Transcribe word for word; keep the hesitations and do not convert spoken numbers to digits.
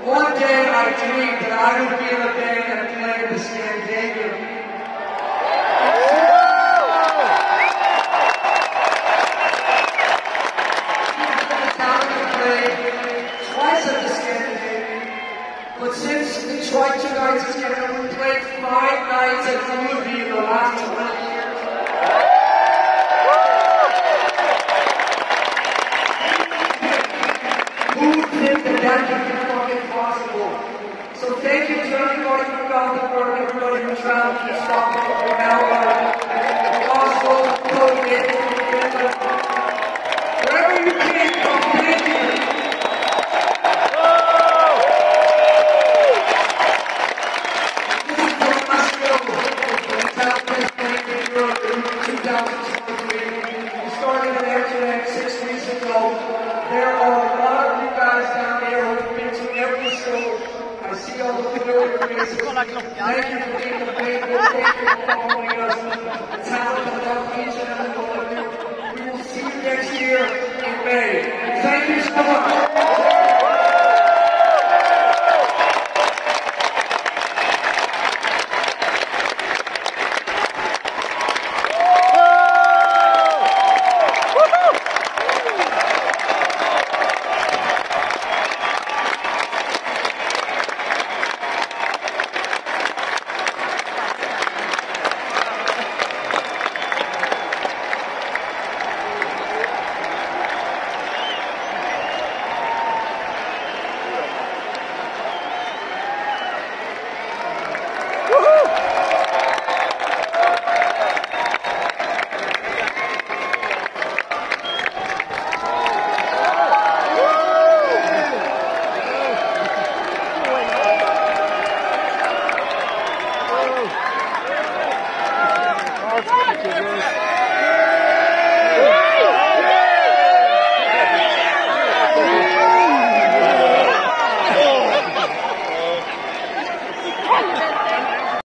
One day I dreamed that I would be in a band and play the Scandinavian. Twice at the Scandinavian, but since we tried two nights together, we played five nights at Ullevi in the last twenty years. Who would think that that could be fucking possible? So thank you to everybody from Gothenburg, everybody who traveled to Stockholm, from Malmö, Oslo, Copenhagen, Finland. Wherever you came from, thank you. There are a lot of you guys down there who've been to every show. I see all the familiar faces. Thank you for being the faithful. Thank you for following us. Metallica love each and every one of you. We will see you next year in May. Thank you so much.